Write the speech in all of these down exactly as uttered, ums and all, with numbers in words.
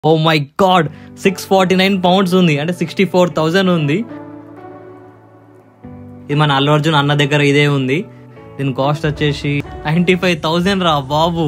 Oh my God, six forty nine pounds ఉంది, అంటే sixty four thousand ఉంది. ఇది మన అల్లు అర్జున్ అన్న దగ్గర ఇదే ఉంది. దీని కాస్ట్ వచ్చేసి నైన్టీ ఫైవ్ థౌజండ్ రా బాబు.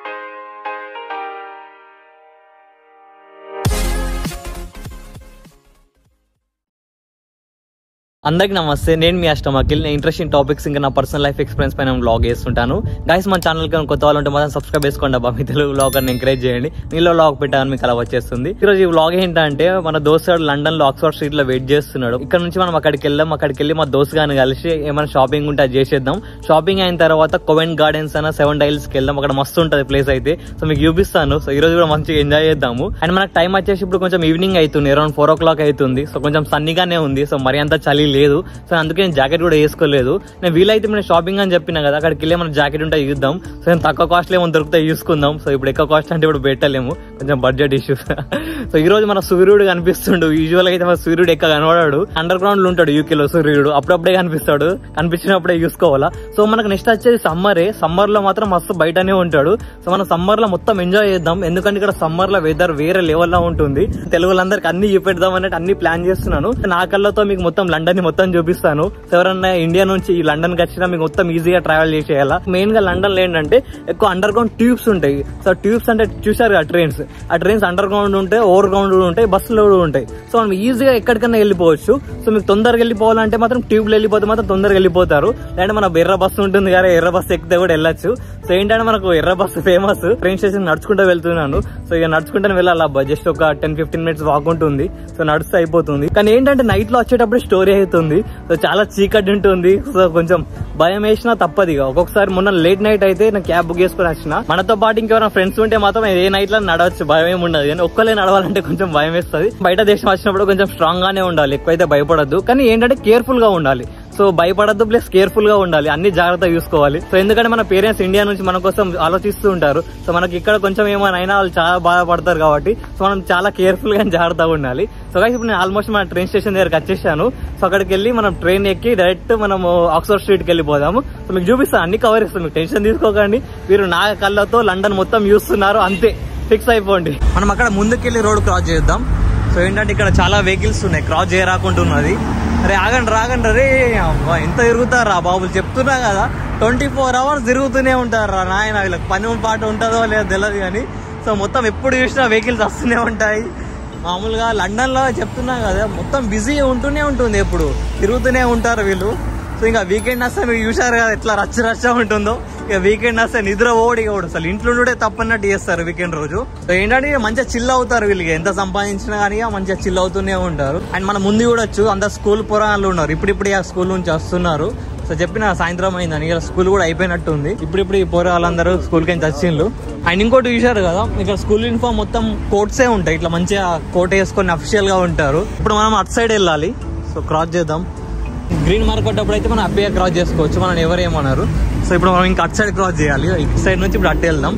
అందరికి నమస్తే, నేను మీ అష్టం అఖిల్. నేను ఇంట్రెస్టింగ్ టాపిక్స్ ఇంకా నా పర్సనల్ లైఫ్ ఎక్స్పీరియన్స్ పైన వ్లాగ్ చేస్తుంటాను. గైస్ మన ఛానల్ కి కొత్త వాళ్ళు ఉంటే మాత్రం సబ్స్క్రైబ్ చేసుకోండి అబ్బా. మీ తెలుగు వ్లాగర్ని ఎంకరేజ్ చేయండి. మీలో వ్లాగ్ పెట్టాలని మీకు అలా వచ్చేస్తుంది. ఈరోజు ఈ వ్లాగ్ ఏంటంటే, మన దోస్తు లండన్ లో ఆక్స్ఫర్డ్ స్ట్రీట్ లో వెయిట్ చేస్తున్నాడు. ఇక్కడ నుంచి మనం అక్కడికి వెళ్దాం. అక్కడికి వెళ్ళి మా దోస్తు గారిని కలిసి ఏమైనా షాపింగ్ ఉంటే అది చేసేద్దాం. షాపింగ్ అయిన తర్వాత కోవెంట్ గార్డెన్స్ అన్న సెవెన్ డైల్స్ కి వెళ్దాం. అక్కడ మస్తు ఉంటది ప్లేస్ అయితే. సో మీకు చూపిస్తాను. సో ఈ రోజు కూడా మంచిగా ఎంజాయ్ చేద్దాము. అండ్ మనకు టైం వచ్చేసి ఇప్పుడు కొంచెం ఈవినింగ్ అవుతుంది, అరౌండ్ ఫోర్ ఓ క్లాక్ అవుతుంది. సో కొంచెం సన్నీగానే ఉంది. సో మరి అంత చలి లేదు. సో అందుకే నేను జాకెట్ కూడా వేసుకోలేదు. నేను వీలైతే నేను షాపింగ్ అని చెప్పినా కదా, అక్కడికి వెళ్ళి మన జాకెట్ ఉంటే చూద్దాం. సో నేను తక్కువ కాస్ట్ ఏమో దొరుకుతాయి చూసుకుందాం. సో ఇప్పుడు ఎక్కువ కాస్ట్ అంటే ఇప్పుడు పెట్టలేము, కొంచెం బడ్జెట్ ఇష్యూస్. సో ఈ రోజు మన సూర్యుడు కనిపిస్తుండు. యూజువల్ అయితే మన సూర్యుడు ఎక్కువ కనబడాడు. అండర్ గ్రౌండ్ లో ఉంటాడు యూకేలో సూర్యుడు. అప్పుడప్పుడే కనిపిస్తాడు, కనిపించినప్పుడే చూసుకోవాలా. సో మనకు నెక్స్ట్ వచ్చేది సమ్మరే. సమ్మర్ లో మాత్రం మస్తు బయటనే ఉంటాడు. సో మనం సమ్మర్ లో మొత్తం ఎంజాయ్ చేద్దాం. ఎందుకంటే ఇక్కడ సమ్మర్ లో వెదర్ వేరే లెవెల్ లో ఉంటుంది. తెలుగులందరికి అన్ని చూపెడదాం అన్నట్టు అన్ని ప్లాన్ చేస్తున్నాను. నా కళ్ళతో మీకు మొత్తం లండన్ ని మొత్తం చూపిస్తాను. ఎవరన్నా ఇండియా నుంచి ఈ లండన్ కి వచ్చినా మీకు మొత్తం ఈజీగా ట్రావెల్ చేసేయాలా. మెయిన్ గా లండన్ లో ఏంటంటే ఎక్కువ అండర్ గ్రౌండ్ ట్యూబ్స్ ఉంటాయి. సో ట్యూబ్స్ అంటే చూసారు కదా ట్రైన్స్, ఆ ట్రైన్స్ అండర్ గ్రౌండ్ ఉంటాయి, ఓవర్ గ్రౌండ్ ఉంటాయి, బస్సులు కూడా ఉంటాయి. సో మనం ఈజీగా ఎక్కడికన్నా వెళ్ళిపోవచ్చు. సో మీకు తొందరగా వెళ్ళిపోవాలంటే మాత్రం ట్యూబ్ లో వెళ్ళిపోతే మాత్రం తొందరగా వెళ్ళిపోతారు. లేదంటే మన ఎర్ర బస్సు ఉంటుంది కదా, ఎర్ర బస్సు ఎక్కితే కూడా వెళ్ళొచ్చు. సో ఏంటంటే మనకు ఎర్ర బస్సు ఫేమస్. ట్రైన్ స్టేషన్ నడుచుకుంటూ వెళ్తున్నాను. సో ఇక నడుచుకుంటే వెళ్ళాలబ్బా. జస్ట్ ఒక టెన్ ఫిఫ్టీన్ మినిట్స్ వాక్ ఉంటుంది. సో నడుస్తూ అయిపోతుంది. కానీ ఏంటంటే నైట్ లో వచ్చేటప్పుడు స్టోరీ అవుతుంది. సో చాలా చీకటి ఉంటుంది. సో కొంచెం భయం వేసినా తప్పదు. ఇక ఒక్కొక్కసారి మొన్న లేట్ నైట్ అయితే నేను క్యాబ్ బుక్ చేసుకుని వచ్చిన. మనతో పాటు ఇంకెవరైనా ఫ్రెండ్స్ ఉంటే మాత్రం ఏ నైట్ లో నడవచ్చు, భయం ఏమి ఉండదు. కానీ ఒక్కలే నడవాలంటే కొంచెం భయం వేస్తుంది. బయట దేశం వచ్చినప్పుడు కొంచెం స్ట్రాంగ్ గానే ఉండాలి, ఎక్కువైతే భయపడద్దు. కానీ ఏంటంటే కేర్ఫుల్ గా ఉండాలి. సో భయపడద్దు, ప్లస్ కేర్ఫుల్ గా ఉండాలి, అన్ని జాగ్రత్తగా చూసుకోవాలి. సో ఎందుకంటే మన పేరెంట్స్ ఇండియా నుంచి మన కోసం ఆలోచిస్తూ ఉంటారు. సో మనకి ఇక్కడ కొంచెం ఏమైనా అయినా వాళ్ళు చాలా బాధపడతారు కాబట్టి సో మనం చాలా కేర్ఫుల్ గా జాగ్రత్తగా ఉండాలి. సో గైస్ ఇప్పుడు నేను ఆల్మోస్ట్ మన ట్రైన్ స్టేషన్ దగ్గరకు వచ్చేసాను. సో అక్కడికి వెళ్ళి మనం ట్రైన్ ఎక్కి డైరెక్ట్ మనం ఆక్స్ఫర్డ్ స్ట్రీట్ కి వెళ్ళిపోదాము. సో మీకు చూపిస్తాను, అన్ని కవర్ చేస్తాను, మీకు టెన్షన్ తీసుకోకండి. మీరు నా కళ్ళతో లండన్ మొత్తం చూస్తున్నారు, అంతే, ఫిక్స్ అయిపోండి. మనం అక్కడ ముందుకెళ్ళి రోడ్ క్రాస్ చేద్దాం. సో ఏంటంటే ఇక్కడ చాలా వెహికల్స్ ఉన్నాయి, క్రాస్ చేయరాకుంటున్నది. అరే ఆగండి రాగండి, అరే ఎంత తిరుగుతారా బాబులు, చెప్తున్నా కదా ట్వంటీ ఫోర్ అవర్స్ తిరుగుతూనే ఉంటారా నాయన. వీళ్ళకి పని పాట ఉంటుందో లేదో తెలియదు కానీ సో మొత్తం ఎప్పుడు చూసినా వెహికల్స్ వస్తూనే ఉంటాయి. మామూలుగా లండన్ లో చెప్తున్నా కదా మొత్తం బిజీ ఉంటూనే ఉంటుంది, ఎప్పుడు తిరుగుతూనే ఉంటారు వీళ్ళు. సో ఇంకా వీకెండ్ వస్తే మీరు చూసారు కదా ఎట్లా రచ్చ రచ్చ ఉంటుందో. ఇక వీకెండ్ వస్తే నిద్ర ఓడి కూడా అసలు ఇంట్లో ఉండే తప్పన్నట్టు చేస్తారు వీకెండ్ రోజు. సో ఏంటంటే మంచిగా చిల్ అవుతారు వీళ్ళకి, ఎంత సంపాదించినా కానీ మంచిగా చిల్ అవుతూనే ఉంటారు. అండ్ మన ముందు చూడొచ్చు అందరు స్కూల్ పురాణాలు ఉన్నారు, ఇప్పుడిప్పుడు ఆ స్కూల్ నుంచి వస్తున్నారు. సో చెప్పిన సాయంత్రం అయిందని, ఇలా స్కూల్ కూడా అయిపోయినట్టు ఉంది. ఇప్పుడిప్పుడు ఈ పోరే వాళ్ళందరూ స్కూల్ కి వచ్చిండ్రు. అండ్ ఇంకోటి చూసారు కదా, ఇక్కడ స్కూల్ యూనిఫామ్ మొత్తం కోట్సే ఉంటాయి, ఇట్లా మంచిగా కోట్ వేసుకొని అఫిషియల్ గా ఉంటారు. ఇప్పుడు మనం అటు సైడ్ వెళ్ళాలి. సో క్రాస్ చేద్దాం. గ్రీన్ మార్క్ కొట్టప్పుడు అయితే మనం హ్యాపీగా క్రాస్ చేసుకోవచ్చు, మనం ఎవరేమన్నారు. సో ఇప్పుడు మనం ఇంకా అటు సైడ్ క్రాస్ చేయాలి. ఇటు సైడ్ నుంచి ఇప్పుడు అటు వెళ్దాం.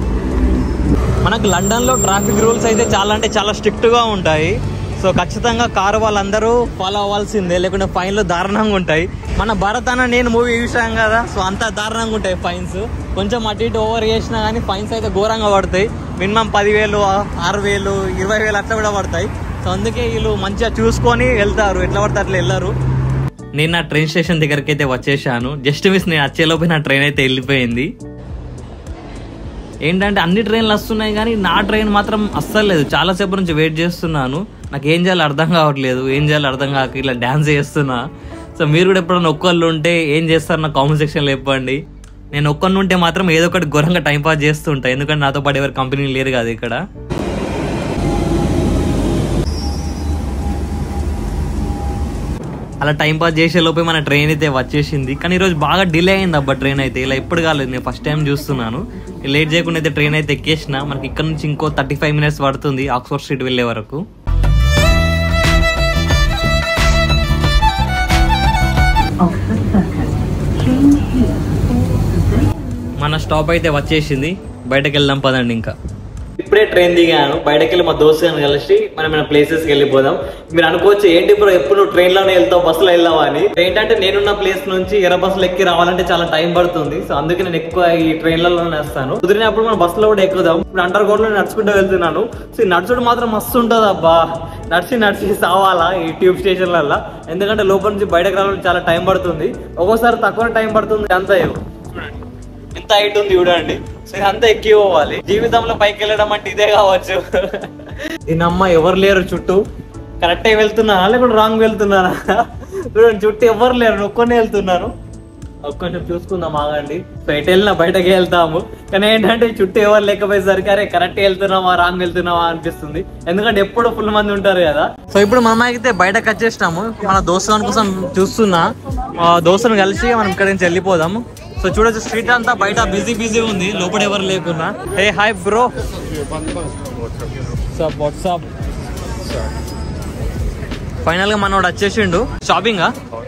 మనకు లండన్ లో ట్రాఫిక్ రూల్స్ అయితే చాలా అంటే చాలా స్ట్రిక్ట్ గా ఉంటాయి. సో ఖచ్చితంగా కారు వాళ్ళందరూ ఫాలో అవ్వాల్సిందే, లేకుంటే ఫైన్లు దారుణంగా ఉంటాయి. మన భారత్ అన్న నేను మూవీ చూసాం కదా, సో అంత దారుణంగా ఉంటాయి ఫైన్స్. కొంచెం అటు ఇటు ఓవర్ చేసినా కానీ ఫైన్స్ అయితే ఘోరంగా పడతాయి. మినిమం పదివేలు ఆరు వేలు ఇరవై వేలు అట్లా కూడా పడతాయి. సో అందుకే వీళ్ళు మంచిగా చూసుకొని వెళ్తారు, ఎట్లా పడితే అట్లా వెళ్ళారు. నేను నా ట్రైన్ స్టేషన్ దగ్గరికి అయితే వచ్చేసాను. జస్ట్ మిస్ నేను వచ్చేలోపు నా ట్రైన్ అయితే వెళ్ళిపోయింది. ఏంటంటే అన్ని ట్రైన్లు వస్తున్నాయి కానీ నా ట్రైన్ మాత్రం అస్సలు లేదు. చాలాసేపు నుంచి వెయిట్ చేస్తున్నాను, నాకు ఏం చేయాలో అర్థం కావట్లేదు. ఏం చేయాలో అర్థం కాక ఇట్లా డ్యాన్స్ చేస్తున్నా. సో మీరు కూడా ఎప్పుడైనా ఒక్కళ్ళు ఉంటే ఏం చేస్తారు నాకు కామెంట్ సెక్షన్లో చెప్పండి. నేను ఒక్కళ్ళు ఉంటే మాత్రం ఏదో ఒకటి ఘోరంగా టైంపాస్ చేస్తుంటా, ఎందుకంటే నాతో పాటు ఎవరు కంపెనీ లేరు కదా ఇక్కడ. అలా టైంపాస్ చేసే లోపే మన ట్రైన్ అయితే వచ్చేసింది. కానీ ఈరోజు బాగా డిలే అయింది అబ్బా ట్రైన్ అయితే. ఇలా ఎప్పుడు కాలేదు, నేను ఫస్ట్ టైం చూస్తున్నాను. లేట్ చేయకుండా అయితే ట్రైన్ అయితే ఎక్కేసిన. మనకి ఇక్కడ నుంచి ఇంకో థర్టీ ఫైవ్ మినిట్స్ పడుతుంది ఆక్స్ఫర్డ్ స్ట్రీట్ వెళ్ళే వరకు. మన స్టాప్ అయితే వచ్చేసింది, బయటకు వెళ్దాం పదండి. ఇంకా ఇప్పుడే ట్రైన్ దిగాను, బయటకు వెళ్ళి మా దోస్తులను కలిసి మనం మన ప్లేసెస్కి వెళ్ళిపోదాం. మీరు అనుకోవచ్చు ఏంటి బ్రో ఎప్పుడు నువ్వు ట్రైన్లోనే వెళ్తావు బస్సులో వెళ్ళావా అని. ఏంటంటే నేనున్న ప్లేస్ నుంచి ఎర్ర బస్సులు ఎక్కి రావాలంటే చాలా టైం పడుతుంది. సో అందుకే నేను ఎక్కువ ఈ ట్రైన్లలోనే వస్తాను. కుదిరినప్పుడు మన బస్సులో కూడా ఎక్కుదాం. ఇప్పుడు అండర్ గ్రౌండ్ లో నడుచుకుంటూ వెళ్తున్నాను. సో ఈ నడుచుడు మాత్రం మస్తు ఉంటుంది అబ్బా, నడిచి నడిచి సావాలా ఈ ట్యూబ్ స్టేషన్లలో. ఎందుకంటే లోపల నుంచి బయటకు రావాలంటే చాలా టైం పడుతుంది, ఒక్కోసారి తక్కువ టైం పడుతుంది. అంతా చూడండి ఎంత హైట్ ఉంది చూడండి. సో అంతా ఎక్కి పోవాలి. జీవితంలో పైకి వెళ్ళడం అంటే ఇదే కావచ్చు. దీనమ్మ ఎవరు లేరు చుట్టూ, కరెక్టే వెళ్తున్నానా లేకపోతే రాంగ్ వెళ్తున్నానా చూడండి, చుట్టూ ఎవరు లేరు, ఒక్కనే వెళ్తున్నాను. ఒక్కొంచెం చూసుకుందాం ఆగండి. సో ఎటు వెళ్ళినా బయటకి వెళ్తాము, కానీ ఏంటంటే చుట్టూ ఎవరు లేకపోయేసరికి అరే కరెక్ట్ వెళ్తున్నావా రాంగ్ వెళ్తున్నావా అనిపిస్తుంది. ఎందుకంటే ఎప్పుడు ఫుల్ మంది ఉంటారు కదా. సో ఇప్పుడు మనం అయితే బయటకు వచ్చేసినాము. మన దోస్తుల కోసం చూస్తున్నా, దోస్తులను కలిసి మనం ఇక్కడ నుంచి వెళ్ళిపోదాము. సో చూడొచ్చు స్ట్రీట్ అంతా బయట బిజీ బిజీ ఉంది, లోపల ఎవరు లేకున్నా. Hey hi bro, what's up. Final గా మనోడు వచ్చేసిండు. షాపింగ్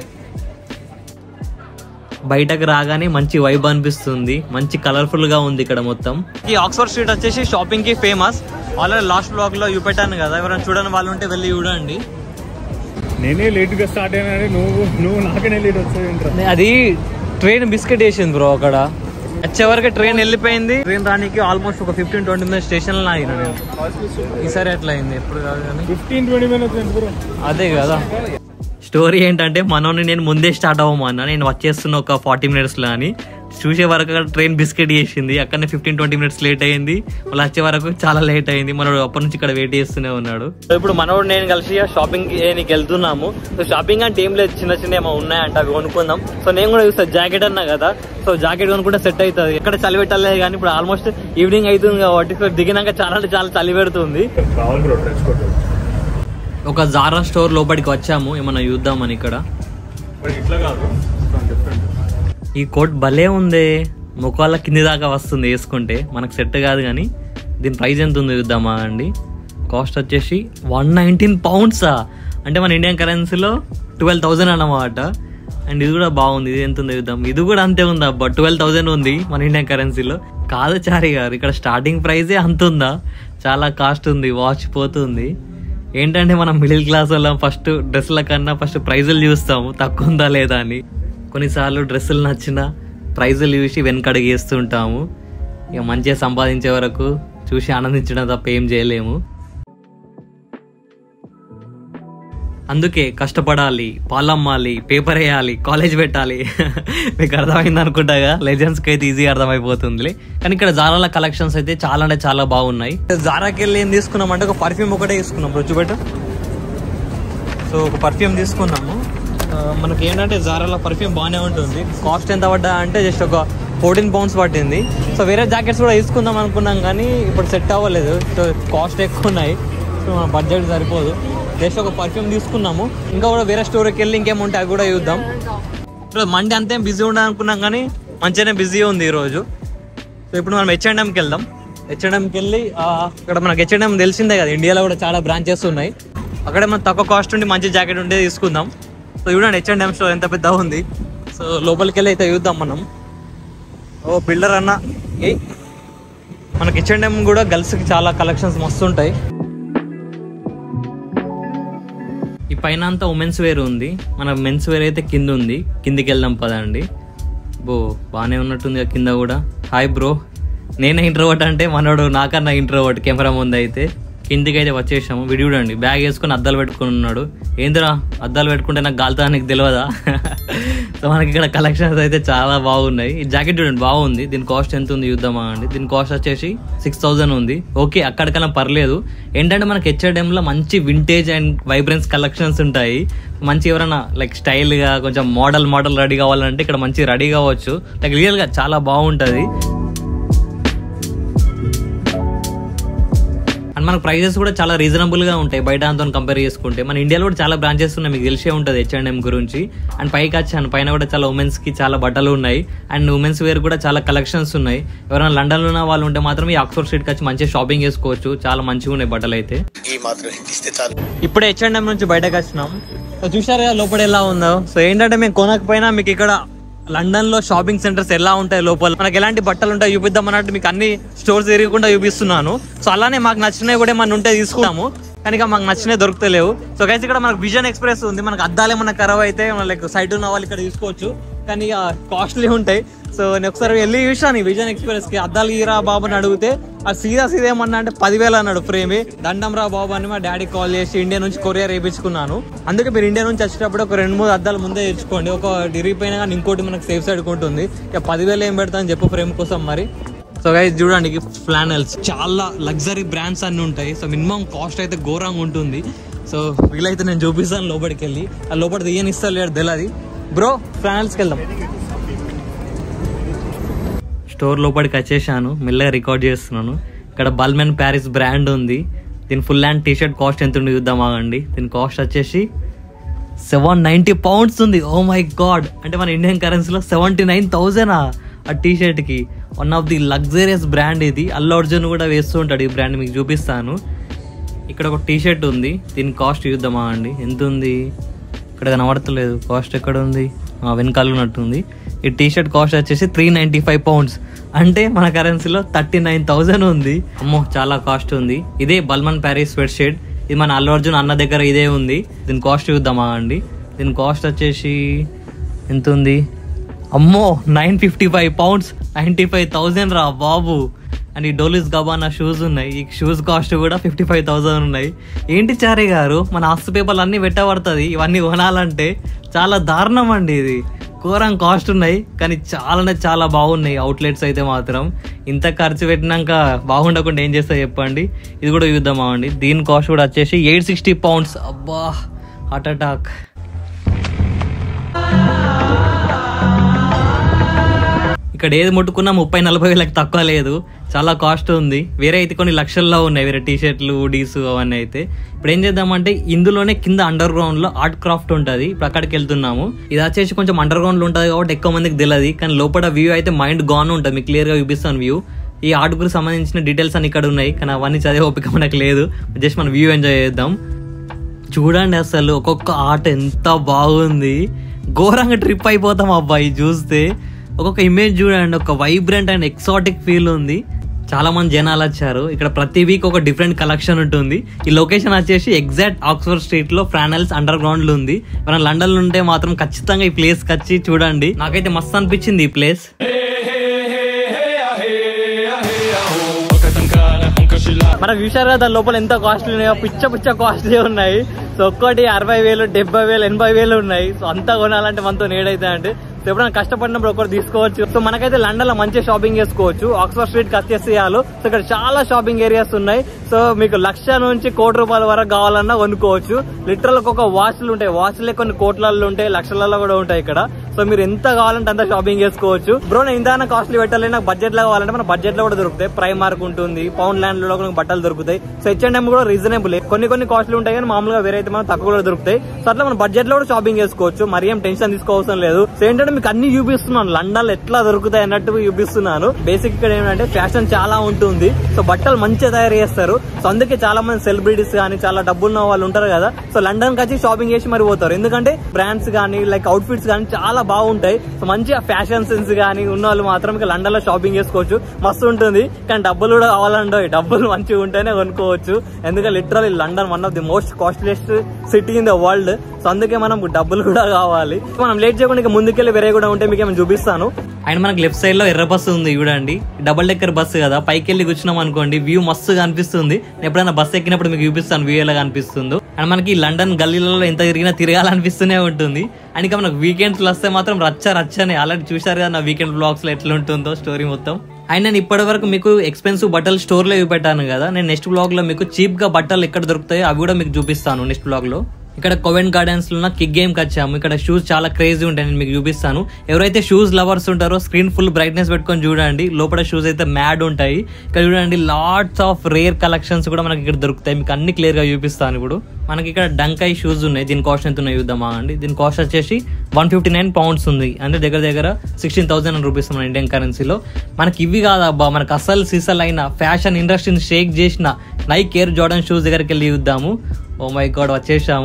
బయటకు రాగానే మంచి వైబ్ అనిపిస్తుంది, మంచి కలర్ఫుల్ గా ఉంది ఇక్కడ మొత్తం. ఈ ఆక్స్ఫర్డ్ స్ట్రీట్ వచ్చేసి షాపింగ్ కి ఫేమస్. ఆల్రెడీ లాస్ట్ బ్లాగ్ లో చూపెట్టాను కదా, ఎవరైనా చూడని వాళ్ళు ఉంటే వెళ్ళి చూడండి. నేనే లేట్ గా స్టార్ట్ అయినా, నువ్వు నువ్వు నాకనే లేట్ వచ్చేది. అది ట్రైన్ బిస్కెట్ వేసింది బ్రో అక్కడ. వచ్చే వరకు ట్రైన్ వెళ్ళిపోయింది. ట్రైన్ రానికి ఆల్మోస్ట్ ఒక ఫిఫ్టీన్ ట్వంటీ మినిట్స్ స్టేషన్ లో అయినా నేను. ఈసారి ఎట్లా అయింది ఎప్పుడు కాదు కానీ ఫిఫ్టీన్ ట్వంటీ మినిట్స్ అదే కదా. స్టోరీ ఏంటంటే మనోని నేను ముందే స్టార్ట్ అవ్వమన్నా, నేను వచ్చేస్తున్న ఒక ఫార్టీ మినిట్స్ లో అని. చూసే వరకు ట్రైన్ బిస్కెట్ చేసింది, అక్కడనే ఫిఫ్టీన్ ట్వంటీ మినిట్స్ లేట్ అయింది. మళ్ళీ వచ్చే వరకు చాలా లేట్ అయింది. మనోడు అప్పటి నుంచి ఇక్కడ వెయిట్ చేస్తూనే ఉన్నాడు. సో ఇప్పుడు మనోడు నేను కలిసి షాపింగ్ కి వెళ్తున్నాము. సో షాపింగ్ అంటే ఏం లేదు, చిన్న చిన్న ఏమో ఉన్నాయంట, అవి కొనుక్కుందాం. సో నేను కూడా చూస్తాను, జాకెట్ అన్నా కదా, సో జాకెట్ కొనుక్కుంటే సెట్ అవుతుంది. ఎక్కడ చలి పెట్టలేదు కానీ ఇప్పుడు ఆల్మోస్ట్ ఈవినింగ్ అవుతుంది కాబట్టి సో దిగినాక చాలా అంటే చాలా చలి పెడుతుంది. ఒక జారా స్టోర్ లోపలికి వచ్చాము, ఏమన్నా చూద్దామని. ఇక్కడ ఈ కోట్ భలే ఉంది, ముఖాల కింది దాకా వస్తుంది వేసుకుంటే, మనకు సెట్ కాదు కానీ. దీని ప్రైస్ ఎంత ఉందో చూద్దామా అండి. కాస్ట్ వచ్చేసి వన్ నైన్టీన్ పౌండ్సా, అంటే మన ఇండియన్ కరెన్సీలో ట్వెల్వ్ థౌజండ్ అన్నమాట. అండ్ ఇది కూడా బాగుంది, ఇది ఎంత ఉందో చూద్దాం. ఇది కూడా అంతే ఉంది అబ్బా, ట్వెల్వ్ థౌజండ్ ఉంది మన ఇండియన్ కరెన్సీలో. కాదు చారి గారు, ఇక్కడ స్టార్టింగ్ ప్రైజే అంత ఉందా, చాలా కాస్ట్ ఉంది. వాచ్ పోతుంది. ఏంటంటే మనం మిడిల్ క్లాస్ వాళ్ళం, ఫస్ట్ డ్రెస్సుల కన్నా ఫస్ట్ ప్రైజులు చూస్తాము తక్కువ ఉందా లేదా అని. కొన్నిసార్లు డ్రెస్సులు నచ్చిన ప్రైజులు చూసి వెనకడుగేస్తుంటాము. ఇక మంచిగా సంపాదించే వరకు చూసి ఆనందించడం తప్ప ఏం చేయలేము. అందుకే కష్టపడాలి, పాలమ్మాలి, పేపర్ వేయాలి, కాలేజ్ పెట్టాలి. మీకు అర్థమైంది అనుకుంటాగా, లెజెండ్స్కి అయితే ఈజీగా అర్థమైపోతుంది. కానీ ఇక్కడ జారాల కలెక్షన్స్ అయితే చాలా అంటే చాలా బాగున్నాయి. జారాకి వెళ్ళి ఏం తీసుకున్నాం అంటే ఒక పర్ఫ్యూమ్ ఒకటే తీసుకున్నాం. రుచిపెట్ట. సో ఒక పర్ఫ్యూమ్ తీసుకున్నాము. మనకి ఏంటంటే జారాల పర్ఫ్యూమ్ బాగానే ఉంటుంది. కాస్ట్ ఎంత పడ్డా అంటే జస్ట్ ఒక ఫోర్టీన్ పౌండ్స్ పట్టింది. సో వేరే జాకెట్స్ కూడా తీసుకుందాం అనుకున్నాం కానీ ఇప్పుడు సెట్ అవ్వలేదు. సో కాస్ట్ ఎక్కువ ఉన్నాయి, సో మన బడ్జెట్ సరిపోదు. జస్ట్ ఒక పర్ఫ్యూమ్ తీసుకున్నాము. ఇంకా కూడా వేరే స్టోర్కి వెళ్ళి ఇంకేముంటే అవి కూడా చూద్దాం. ఇప్పుడు మండే అంతేం బిజీ ఉండాలి అనుకున్నాం కానీ మంచిగానే బిజీ ఉంది ఈరోజు. సో ఇప్పుడు మనం హెచ్ అండ్ ఎంకి వెళ్దాం. హెచ్ అండ్ ఎంకి వెళ్ళి అక్కడ మనకి హెచ్ అండ్ ఎం తెలిసిందే కదా, ఇండియాలో కూడా చాలా బ్రాంచెస్ ఉన్నాయి. అక్కడే మనం తక్కువ కాస్ట్ ఉండి మంచి జాకెట్ ఉంటే తీసుకుందాం. సో చూడండి హెచ్ అండ్ ఎం స్టోర్ ఎంత పెద్దగా ఉంది. సో లోపలికి వెళ్ళి అయితే చూద్దాం మనం. ఓ బిల్డర్ అన్న, ఏ మనకి హెచ్ అండ్ ఎం కూడా గర్ల్స్కి చాలా కలెక్షన్స్ మస్తు ఉంటాయి. ఈ పైన అంతా ఉమెన్స్ వేర్ ఉంది, మన మెన్స్ వేర్ అయితే కింద ఉంది. కిందికి వెళ్దాం పదండి. బో బాగానే ఉన్నట్టుంది కింద కూడా. హాయ్ బ్రో, నేనే ఇంట్రోవర్ట్ అంటే మనోడు నాకన్నా ఇంట్రోవర్ట్ కెమెరా ముందు. అయితే కిందికి అయితే వచ్చేసాము. వీడు చూడండి బ్యాగ్ వేసుకొని అద్దాలు పెట్టుకుని ఉన్నాడు. ఏందిరా అద్దాలు పెట్టుకుంటే నాకు గాలితో నీకు తెలియదా? సో మనకి ఇక్కడ కలెక్షన్స్ అయితే చాలా బాగున్నాయి. ఈ జాకెట్ చూడండి బాగుంది. దీని కాస్ట్ ఎంత ఉంది చూద్దామా అండి. దీని కాస్ట్ వచ్చేసి సిక్స్ థౌసండ్ ఉంది. ఓకే అక్కడికన్నా పర్లేదు. ఏంటంటే మనకి హెచ్ అండ్ ఎంలో మంచి వింటేజ్ అండ్ వైబ్రెన్స్ కలెక్షన్స్ ఉంటాయి. మంచి ఎవరైనా లైక్ స్టైల్గా కొంచెం మోడల్ మోడల్ రెడీ కావాలంటే ఇక్కడ మంచి రెడీ కావచ్చు. లైక్ రియల్గా చాలా బాగుంటుంది. అండ్ మనకు ప్రైజెస్ కూడా చాలా రీజనబుల్ గా ఉంటాయి బయట అంతా కంపేర్ చేసుకుంటే. మన ఇండియాలో కూడా చాలా బ్రాంచెస్ ఉన్నాయి, మీకు తెలిసే ఉంటుంది హెచ్ అండ్ ఎం గురించి. అండ్ పైకి వచ్చాను, పైన కూడా చాలా ఉమెన్స్ కి చాలా బట్టలు ఉన్నాయి. అండ్ ఉమెన్స్ వేర్ కూడా చాలా కలెక్షన్స్ ఉన్నాయి. ఎవరైనా లండన్ లో ఉన్న వాళ్ళు ఉంటే మాత్రం ఈ ఆక్స్ఫర్డ్ స్ట్రీట్ కి వచ్చి మంచిగా షాపింగ్ చేసుకోవచ్చు. చాలా మంచిగా ఉన్నాయి బట్టలు అయితే. ఇప్పుడే హెచ్ అండ్ ఎం నుంచి బయటకు వచ్చినాం. సో చూసారు కదా లోపల ఎలా ఉందో. సో ఏంటంటే మేము కొనకపోయినా మీకు ఇక్కడ లండన్ లో షాపింగ్ సెంటర్స్ ఎలా ఉంటాయి, లోపల మనకి ఎలాంటి బట్టలు ఉంటాయి చూపిద్దాం అన్నట్టు మీకు అన్ని స్టోర్స్ తిరగకుండా చూపిస్తున్నాను. సో అలానే మాకు నచ్చినవి కూడా మనం ఉంటే తీసుకుంటాము, కానీ మాకు నచ్చినవి దొరుకుతలేవు. సో గైస్ ఇక్కడ మనకు విజన్ ఎక్స్ప్రెస్ ఉంది, మనకు అద్దాలు ఏమన్నా ఖరాబ్ అయితే లైక్ సైడ్ ఉన్న వాళ్ళు ఇక్కడ తీసుకోవచ్చు, కానీ కాస్ట్లీ ఉంటాయి. సో నేను ఒకసారి వెళ్ళి చూసాను విజన్ ఎక్స్ప్రెస్ కి, అద్దాలు ఈరా బాబు అని అడిగితే ఆ సీదా సీదా ఏమన్నా అంటే పదివేలు అన్నాడు ఫ్రేమ్. దండం రా బాబు అని మా డాడీ కాల్ చేసి ఇండియా నుంచి కొరియర్ వేయించుకున్నాను. అందుకే మీరు ఇండియా నుంచి వచ్చేటప్పుడు ఒక రెండు మూడు అద్దాలు ముందే తెచ్చుకోండి, ఒక ఇరిగిపోయినా కానీ ఇంకోటి మనకు సేఫ్ సైడ్ ఉంటుంది. ఇక పదివేలు ఏం పెడతా అని చెప్పు ఫ్రేమ్ కోసం మరి. సో గైస్ చూడండి ఫ్లానెల్స్ చాలా లగ్జరీ బ్రాండ్స్ అన్ని ఉంటాయి. సో మినిమం కాస్ట్ అయితే ఘోరంగా ఉంటుంది. సో వీలైతే నేను చూపిస్తాను లోపలికి వెళ్ళి, ఆ లోపల తీయనిస్తా లేడు తెలియదు. బ్రో ఫ్లానెల్స్కి వెళ్దాం. స్టోర్ లోపలికి వచ్చేసాను, మెల్లగా రికార్డ్ చేస్తున్నాను. ఇక్కడ బల్మెన్ ప్యారిస్ బ్రాండ్ ఉంది. దీని full hand T shirt cost ఎంత ఉంది చూద్దాం ఆగండి. దీని కాస్ట్ వచ్చేసి సెవెన్ నైంటీ పౌండ్స్ ఉంది. ఓ మై గాడ్, అంటే మన ఇండియన్ కరెన్సీలో సెవెంటీ నైన్ థౌజండ్ ఆ టీ షర్ట్కి. One of the luxurious brand ఇది. అల్లు అర్జున్ కూడా వేస్తూ ఉంటాడు ఈ బ్రాండ్, మీకు చూపిస్తాను. ఇక్కడ ఒక టీ షర్ట్ ఉంది, దీని కాస్ట్ చూద్దామా అండి ఎంత ఉంది. ఇక్కడ కనబడతలేదు కాస్ట్, ఎక్కడ ఉంది, వెనకాల ఉన్నట్టుంది. ఈ టీ షర్ట్ కాస్ట్ వచ్చేసి త్రీ నైంటీ ఫైవ్ పౌండ్స్, అంటే మన కరెన్సీలో థర్టీ నైన్ థౌజండ్ ఉంది. అమ్మో చాలా కాస్ట్ ఉంది. ఇదే బల్మన్ ప్యారిస్ స్వెట్ షర్ట్, ఇది మన అల్లు అర్జున్ అన్న దగ్గర ఇదే ఉంది. దీని కాస్ట్ చూద్దామా అండి. దీని కాస్ట్ వచ్చేసి ఎంత ఉంది, అమ్మో nine fifty five pounds, ninety five thousand రా బాబు. అండ్ ఈ డోలిస్ గబానా షూస్ ఉన్నాయి, ఈ షూస్ కాస్ట్ కూడా ఫిఫ్టీ ఫైవ్ థౌజండ్ ఉన్నాయి. ఏంటి చారే గారు, మన ఆస్తు పేపర్లు అన్నీ పెట్టబడుతుంది ఇవన్నీ కొనాలంటే. చాలా దారుణం అండి ఇది, ఘోరం కాస్ట్ ఉన్నాయి, కానీ చాలానే చాలా బాగున్నాయి అవుట్లెట్స్ అయితే మాత్రం. ఇంత ఖర్చు పెట్టినాక బాగుండకుండా ఏం చేస్తా చెప్పండి. ఇది కూడా చూద్దామా అండి. దీని కాస్ట్ కూడా వచ్చేసి ఎయిట్ సిక్స్టీ పౌండ్స్. అబ్బా హార్ట్ అటాక్. ఇక్కడ ఏది ముట్టుకున్నా ముప్పై నలభై వేలకు తక్కువ లేదు, చాలా కాస్ట్ ఉంది. వేరే అయితే కొన్ని లక్షల్లో ఉన్నాయి వేరే టీ షర్ట్లు హుడీస్ అవన్నీ అయితే. ఇప్పుడు ఏం చేద్దామంటే ఇందులోనే కింద అండర్ గ్రౌండ్ లో ఆర్ట్ క్రాఫ్ట్ ఉంటుంది, ఇప్పుడు అక్కడికి వెళ్తున్నాము. ఇది వచ్చేసి కొంచెం అండర్ గ్రౌండ్ లో ఉంటుంది కాబట్టి ఎక్కువ మందికి తెలియదు, కానీ లోపల వ్యూ అయితే మైండ్ గాన్ ఉంటుంది. మీకు క్లియర్ గా చూపిస్తాను వ్యూ. ఈ ఆర్ట్ కు సంబంధించిన డీటెయిల్స్ అని ఇక్కడ ఉన్నాయి, కానీ అవన్నీ చదివే ఓపిక మనకు లేదు. జస్ట్ మనం వ్యూ ఎంజాయ్ చేద్దాం. చూడండి అసలు ఒక్కొక్క ఆర్ట్ ఎంత బాగుంది, ఘోరంగా ట్రిప్ అయిపోతాం అబ్బాయి చూస్తే. ఒక్కొక్క ఇమేజ్ చూడండి, ఒక వైబ్రెంట్ అండ్ ఎక్సాటిక్ ఫీల్ ఉంది. చాలా మంది జనాలు వచ్చారు. ఇక్కడ ప్రతి వీక్ ఒక డిఫరెంట్ కలెక్షన్ ఉంటుంది. ఈ లొకేషన్ వచ్చేసి ఎగ్జాక్ట్ ఆక్స్ఫర్డ్ స్ట్రీట్ లో ఫ్రానెల్స్ అండర్ గ్రౌండ్ లో ఉంది. మనం లండన్ లో ఉంటే మాత్రం ఖచ్చితంగా ఈ ప్లేస్ వచ్చి చూడండి. నాకైతే మస్తు అనిపించింది ఈ ప్లేస్. మనకు చూసారు కదా లోపల ఎంత కాస్ట్లీ ఉన్నాయో, పిచ్చ పిచ్చ కాస్ట్లీ ఉన్నాయి. సో ఒక్కటి అరవై వేలు డెబ్బై వేలు ఎనభై వేలు ఉన్నాయి. సో అంతా కొనాలంటే మనతో నేడైతే అంటే ఎప్పుడైనా కష్టపడినప్పుడు ఒకరు తీసుకోవచ్చు. సో మనకైతే లండన్ లో మంచిగా షాపింగ్ చేసుకోవచ్చు. ఆక్స్ఫర్డ్ స్ట్రీట్ కి వచ్చేసి చాలు. సో ఇక్కడ చాలా షాపింగ్ ఏరియాస్ ఉన్నాయి. సో మీకు లక్ష నుంచి కోటి రూపాయల వరకు కావాలన్నా కొనుక్కోవచ్చు. లిటరల్ ఒక వాచ్లు ఉంటాయి, వాచ్లే కొన్ని కోట్లలో ఉంటాయి, లక్షలలో కూడా ఉంటాయి ఇక్కడ. సో మీరు ఎంత కావాలంటే అంత షాపింగ్ చేసుకోవచ్చు. బ్రో నేను ఇంత కాస్ట్లీ పెట్టాలి, నాకు బడ్జెట్ లో కావాలంటే మన బడ్జెట్ లో కూడా దొరుకుతాయి. ప్రైమార్క్ ఉంటుంది, పౌండ్ ల్యాండ్ లో కూడా బట్టలు దొరుకుతాయి. సో హెచ్ అండ్ ఎం కూడా రీజనబుల్, కొన్ని కొన్ని కాస్ట్లీ ఉంటాయి కానీ మామూలుగా వేరే అయితే మనం తక్కువ కూడా దొరుకుతాయి. సో అట్లా మన బడ్జెట్ లో కూడా షాపింగ్ చేసుకోవచ్చు, మరి ఏం టెన్షన్ తీసుకోవాల్సిన లేదు. సో ఏంటంటే మీకు అన్ని చూపిస్తున్నాను, లండన్ లో ఎట్లా దొరుకుతాయి అన్నట్టు చూపిస్తున్నాను. బేసిక్ ఇక్కడ ఏంటంటే ఫ్యాషన్ చాలా ఉంటుంది. సో బట్టలు మంచిగా తయారు చేస్తారు. సో అందుకే చాలా మంది సెలబ్రిటీస్ కానీ చాలా డబ్బున్న వాళ్ళు ఉంటారు కదా, సో లండన్ కి వచ్చి షాపింగ్ చేసి మరి పోతారు. ఎందుకంటే బ్రాండ్స్ కానీ లైక్ అవుట్ఫిట్స్ కానీ చాలా బాగుంటాయి. సో మంచిగా ఫ్యాషన్ సెన్స్ కానీ ఉన్న వాళ్ళు మాత్రం ఇక లండన్ లో షాపింగ్ చేసుకోవచ్చు, మస్తు ఉంటుంది. కానీ డబ్బులు కూడా కావాలంటే డబ్బులు మంచిగా ఉంటేనే కొనుక్కోవచ్చు. ఎందుకంటే literally London one of the most costliest city in the world. So అందుకే మనం డబ్బులు కూడా కావాలి. మనం లేట్ చేయకుండా ముందుకెళ్ళి వేరే కూడా ఉంటే మీకు ఏమైనా చూపిస్తాను. అండ్ మనకి లెఫ్ట్ సైడ్ లో ఎర్ర బస్సు ఉంది చూడండి, డబుల్ డెక్కర్ బస్సు కదా. పైకి వెళ్ళి కూర్చున్నాం అనుకోండి వ్యూ మస్తుగా అనిపిస్తుంది. ఎప్పుడైనా బస్సు ఎక్కినప్పుడు మీకు చూపిస్తాను వ్యూ ఎలా అనిపిస్తుందో. అండ్ మనకి లండన్ గల్లీలలో ఎంత తిరిగినా తిరగాలనిపిస్తూనే ఉంటుంది. అండ్ ఇంకా మనకు వీకెండ్స్ వస్తే మాత్రం రచ్చ రచ్చని ఆల్రెడీ చూసారు కదా నా వీకెండ్ బ్లాగ్స్ లో ఎట్లా ఉంటుందో స్టోరీ మొత్తం. అండ్ నేను ఇప్పటి వరకు మీకు ఎక్స్పెన్సివ్ బట్టలు స్టోర్ లో చూపెట్టాను కదా, నేను నెక్స్ట్ బ్లాగ్ లో మీకు చీప్ గా బట్టలు ఎక్కడ దొరుకుతాయో అవి కూడా మీకు చూపిస్తాను నెక్స్ట్ బ్లాగ్ లో. ఇక్కడ కోవెంట్ గార్డెన్స్ లో కిక్ గేమ్ కి వచ్చాము. ఇక్కడ షూస్ చాలా క్రేజీ ఉంటాయి, నేను మీకు చూపిస్తాను. ఎవరైతే షూస్ లవర్స్ ఉంటారో స్క్రీన్ ఫుల్ బ్రైట్నెస్ పెట్టుకొని చూడండి, లోపల షూస్ అయితే మ్యాడ్ ఉంటాయి. ఇక్కడ చూడండి లాట్స్ ఆఫ్ రేర్ కలెక్షన్స్ కూడా మనకి ఇక్కడ దొరుకుతాయి, మీకు అన్ని క్లియర్ గా చూపిస్తాను. ఇప్పుడు మనకి ఇక్కడ డంకై షూస్ ఉన్నాయి, దీని కాస్ట్ ఎంత ఉన్నాయి చూద్దామా అండి. దీని కాస్ట్ వచ్చేసి వన్ ఫిఫ్టీ నైన్ పౌండ్స్ ఉంది, అంటే దగ్గర దగ్గర సిక్స్టీన్ థౌసండ్ రూపీస్ మన ఇండియన్ కరెన్సీలో. మనకి ఇవి కాదబ్బా, మనకు అసలు సీసల్ అయిన ఫ్యాషన్ ఇండస్ట్రీని షేక్ చేసిన నైక్ ఎయిర్ జోర్డన్ షూస్ దగ్గరికి వెళ్ళి చూద్దాము. ఓ మై గాడ్ వచ్చేసాము.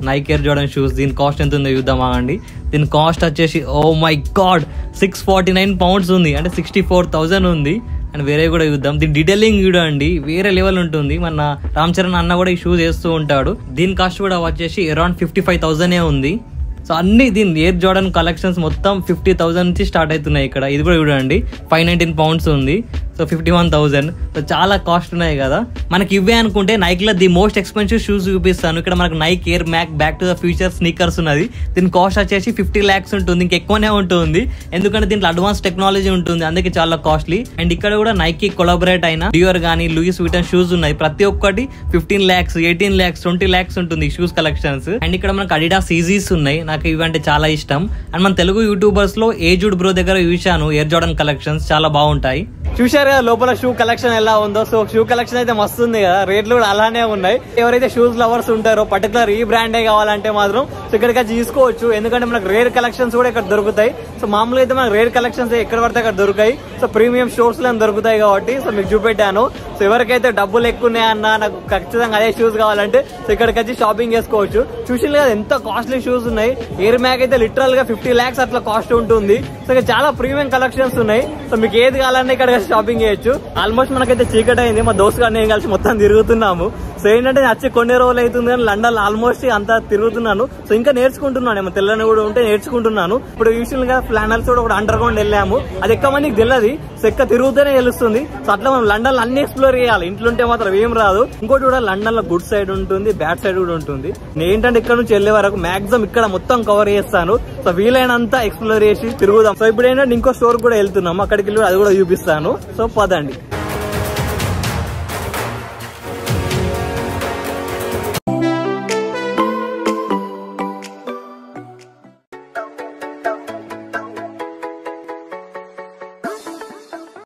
Nike Air Jordan shoes. దీని కాస్ట్ ఎంత ఉందో చూద్దామా అండి. దీని కాస్ట్ వచ్చేసి oh my God six forty nine pounds ఉంది, అంటే సిక్స్టీ ఫోర్ థౌజండ్ ఉంది. అండ్ వేరే కూడా చూద్దాం. దీని డీటెయిలింగ్ చూడండి వేరే లెవెల్ ఉంటుంది. మన రామ్ చరణ్ అన్న కూడా ఈ షూస్ వేస్తూ ఉంటాడు. దీని కాస్ట్ కూడా వచ్చేసి అరౌండ్ ఫిఫ్టీ ఫైవ్ థౌసండ్ ఉంది. సో అన్ని దీని ఎయిర్ జోర్డన్ కలెక్షన్స్ మొత్తం ఫిఫ్టీ థౌసండ్ నుంచి స్టార్ట్ అవుతున్నాయి. ఇక్కడ ఇది కూడా చూడండి ఫైవ్ నైన్టీన్ పౌండ్స్ ఉంది. So fifty one thousand. So చాలా కాస్ట్ ఉన్నాయి కదా. మనకి ఇవే అనుకుంటే నైక్లో ది మోస్ట్ ఎక్స్పెన్సివ్ షూస్ చూపిస్తాను. ఇక్కడ మనకు Nike Air Max back to the future sneakers ఉన్నది. దీని కాస్ట్ వచ్చేసి ఫిఫ్టీ ల్యాక్స్ ఉంటుంది, ఇంకెక్కువనే ఉంటుంది. ఎందుకంటే దీంట్లో అడ్వాన్స్ టెక్నాలజీ ఉంటుంది, అందుకే చాలా కాస్ట్లీ. అండ్ ఇక్కడ కూడా నైక్ కొలాబరేట్ అయిన డియోర్ కానీ లూయిస్ విటన్ షూస్ ఉన్నాయి. ప్రతి ఒక్కటి fifteen lakhs eighteen lakhs twenty lakhs ఉంటుంది ఈ షూస్ కలెక్షన్స్. అండ్ ఇక్కడ మనకు అడిడాస్ ఈజీస్ ఉన్నాయి. నాకు ఇవంటే చాలా ఇష్టం. అండ్ మన తెలుగు యూట్యూబర్స్ లో ఏజుడ్ బ్రో దగ్గర చూశాను ఎయిర్ జోర్డన్ కలెక్షన్స్ చాలా బాగుంటాయి. చూశారు కదా లోపల షూ కలెక్షన్ ఎలా ఉందో. సో షూ కలెక్షన్ అయితే మస్తు ఉంది కదా, రేట్లు కూడా అలానే ఉన్నాయి. ఎవరైతే షూస్ లవర్స్ ఉంటారో పర్టికులర్ ఈ బ్రాండే కావాలంటే మాత్రం సో ఇక్కడికి వచ్చి తీసుకోవచ్చు. ఎందుకంటే మనకు రేర్ కలెక్షన్స్ కూడా ఇక్కడ దొరుకుతాయి. సో మామూలుగా అయితే మనకు రేర్ కలెక్షన్స్ ఎక్కడ పడితే అక్కడ దొరుకుతాయి. సో ప్రీమియం స్టోర్స్ లో దొరుకుతాయి కాబట్టి సో మీకు చూపెట్టాను. సో ఎవరికైతే డబ్బులు ఎక్కువ ఉన్నాయన్నా నాకు ఖచ్చితంగా అదే షూస్ కావాలంటే సో ఇక్కడికి వచ్చి షాపింగ్ చేసుకోవచ్చు. చూసిన కదా ఎంత కాస్ట్లీ షూస్ ఉన్నాయి. ఎయిర్ మ్యాక్ అయితే లిటరల్ గా ఫిఫ్టీ ల్యాక్స్ అట్లా కాస్ట్ ఉంటుంది. సో ఇక్కడ చాలా ప్రీమియం కలెక్షన్స్ ఉన్నాయి. సో మీకు ఏది కావాలన్నా ఇక్కడ షాపింగ్ చేయొచ్చు. ఆల్మోస్ట్ మనకైతే చీకటి అయింది. మా దోస్తు గారు నేను కలిసి మొత్తం తిరుగుతున్నాము. సో ఏంటంటే వచ్చి కొన్ని రోజులు అవుతుంది కానీ లండన్ ఆల్మోస్ట్ అంతా తిరుగుతున్నాను. సో ఇంకా నేర్చుకుంటున్నాను. ఏమో తెల్లని కూడా ఉంటే నేర్చుకుంటున్నాను. ఇప్పుడు యూజువల్ గా ఫ్లానల్స్ కూడా ఒక అండర్ గ్రౌండ్ వెళ్ళాము. అది ఎక్కువ మందికి తెలియదు. సో ఎక్క తిరుగుతూనే తెలుస్తుంది. సో అట్లా మనం లండన్ అన్ని ఎక్స్ప్లోర్ చేయాలి. ఇంట్లో ఉంటే మాత్రం ఏం రాదు. ఇంకోటి కూడా లండన్ లో గుడ్ సైడ్ ఉంటుంది, బ్యాడ్ సైడ్ కూడా ఉంటుంది. నేను ఏంటంటే ఇక్కడ నుంచి వెళ్లే వరకు మాక్సిమం ఇక్కడ మొత్తం కవర్ చేస్తాను. సో వీలైనంత ఎక్స్ప్లోర్ చేసి తిరుగుదాం. సో ఇప్పుడు ఏంటంటే ఇంకో స్టోర్ కూడా వెళ్తున్నాము. అక్కడికి వెళ్ళి అది కూడా చూపిస్తాను. సో పదండి.